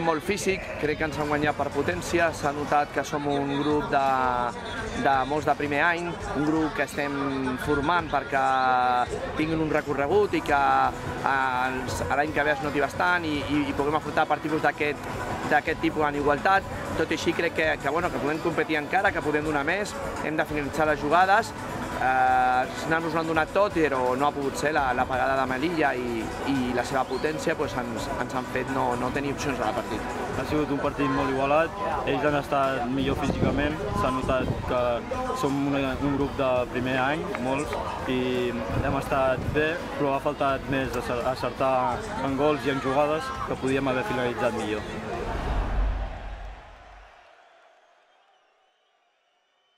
molt físic, crec que ens han guanyat per potència, s'ha notat que som un grup de molts de primer any, un grup que estem formant perquè tinguin un recorregut i que l'any que ve es noti bastant i puguem afrontar partits d'aquest tipus en igualtat. Tot i així crec que podem competir encara, que podem donar més, hem de finalitzar les jugades, nos l'han donat tot, però no ha pogut ser la pagada de Melilla i la seva potència ens han fet no tenir opcions a la partit. Ha sigut un partit molt igualat, ells han estat millor físicament, s'ha notat que som un grup de primer any, molts, i hem estat bé, però ha faltat més acertar en gols i en jugades que podíem haver finalitzat millor.